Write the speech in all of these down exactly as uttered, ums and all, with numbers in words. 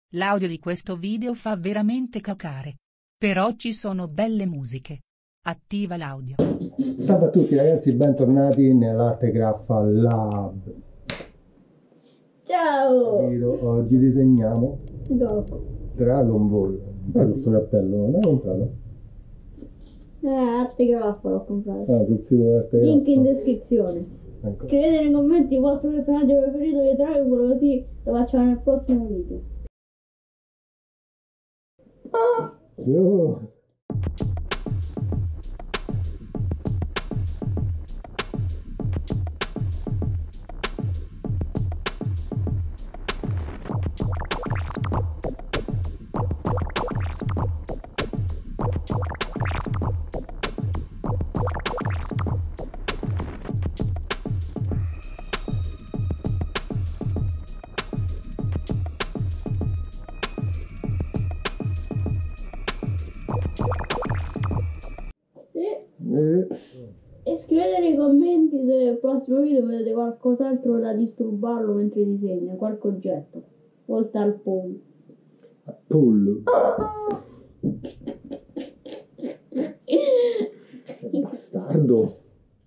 L'audio di questo video fa veramente cacare. Però ci sono belle musiche. Attiva l'audio. Salve a tutti ragazzi, bentornati nell'Arte Grappa Lab. Ciao! Capito? Oggi disegniamo Dopo. Dragon Ball. Bello questo cappello, non l'hai comprato? Eh, Arte Grappa l'ho comprato. Ah, sul sito dell'Arte Grappa. Link in descrizione. Ecco. Scrivete nei commenti il vostro personaggio preferito di Dragon Ball, così lo facciamo nel prossimo video. Yo. E, e scrivete nei commenti se nel prossimo video vedete qualcos'altro da disturbarlo mentre disegna, qualche oggetto, oltre al pollo. Pollo. Bastardo.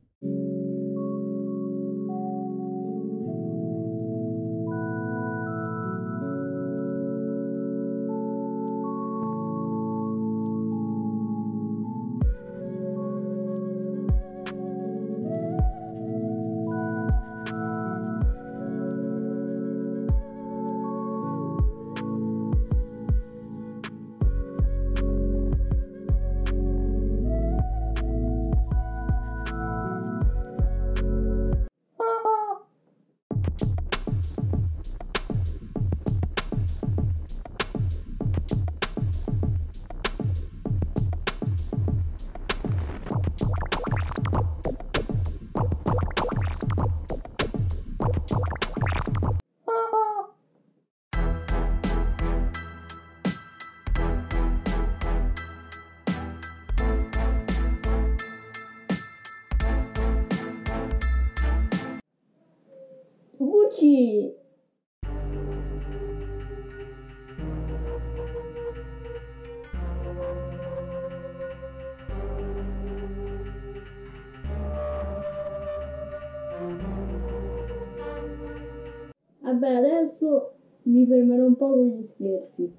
Gucci! Vabbè, adesso mi fermerò un po' con gli scherzi.